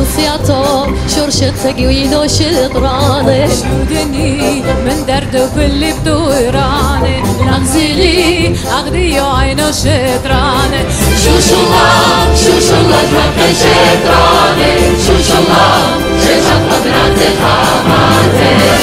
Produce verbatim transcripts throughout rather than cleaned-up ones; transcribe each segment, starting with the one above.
صياطو شرشة تقويد وشطراني شودني من درد باللي بدوراني لغزيلي أغدي عينو شطراني شو شو الله شو شو الله جوك شطراني شو شو الله شجاع بنات الحماتي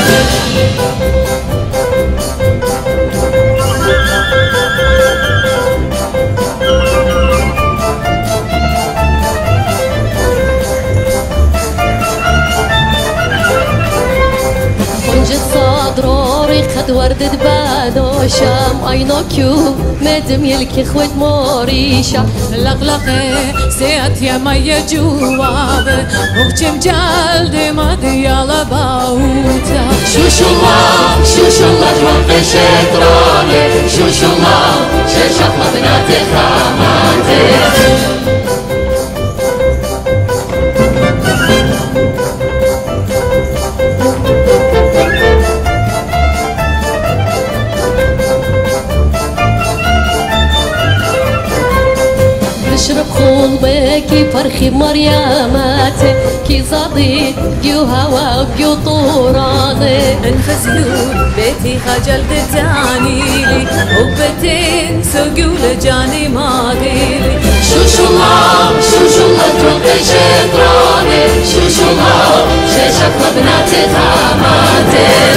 خد ورد بادو شام اينو كيو مدم يلكي خوت موريشا لغلقه سيات يا مي جواب وكم جلد ما ديالا باوتا شو شو الله شو شو الله جوك شطراني شو شو الله شجاع بنات الحماتي اشرب خلبكي فرخي مريماتي كي صديق جو هوا جو طوراني انفزلو بيتي خجل دتانيلي وبتين سوقو لجاني ماضيلي شو شو الله شو شو الله جوك شطراني شو شو الله شجاع بنات الحماتي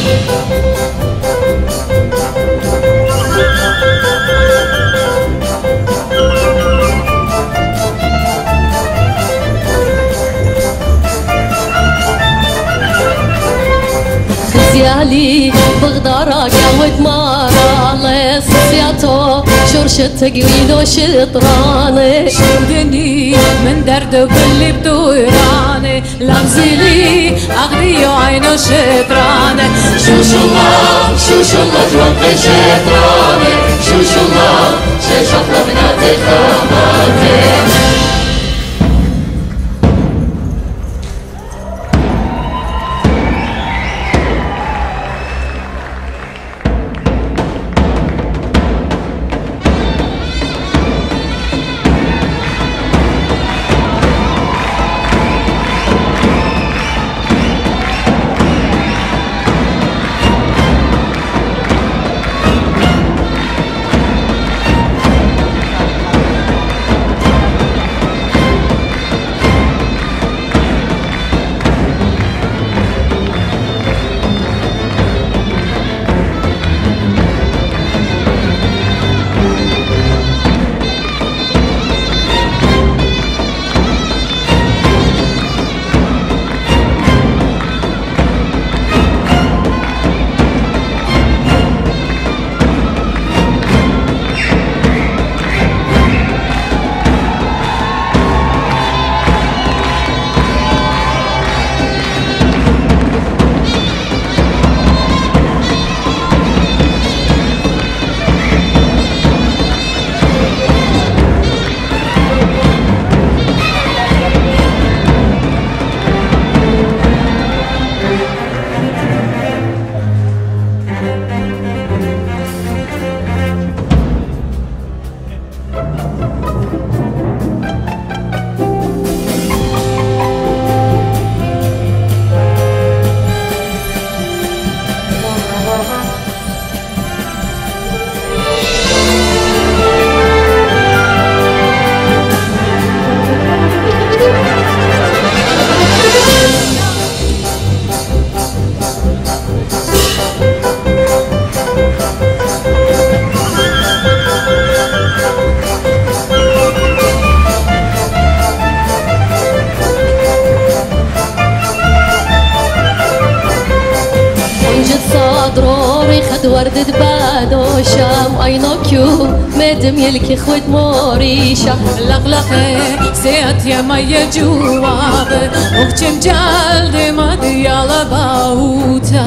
زيالي بغدارة قاود مارا ليس صياطو شرشة تقويد وشطراني شودني من درد باللي بدوراني لغزيلي أغدي عينو شطراني شو شو الله شو شو الله جوك شطراني شو شو الله شجاع بنات الحماتي وردة بادو شام اينو كيو مدم يلكي خود موريشا لغلقه سيات يا مي جواب وكم جلد ما ديالا باوتا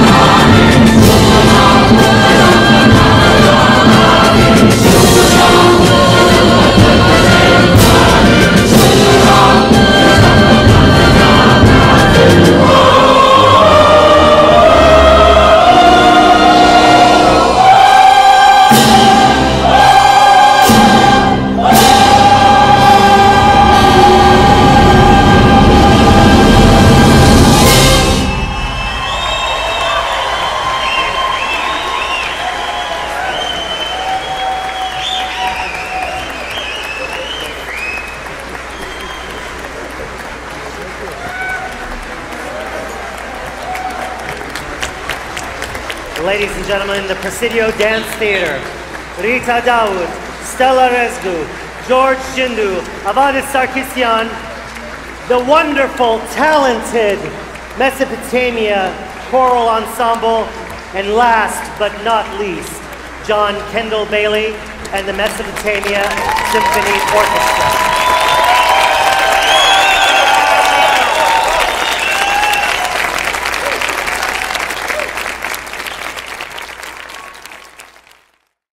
شو Ladies and gentlemen, the Presidio Dance Theater. Rita Daoud, Stella Rezgu, George Jindu, Avadis Sarkisyan, the wonderful, talented Mesopotamia Choral Ensemble, and last but not least, John Kendall Bailey and the Mesopotamia Symphony Orchestra.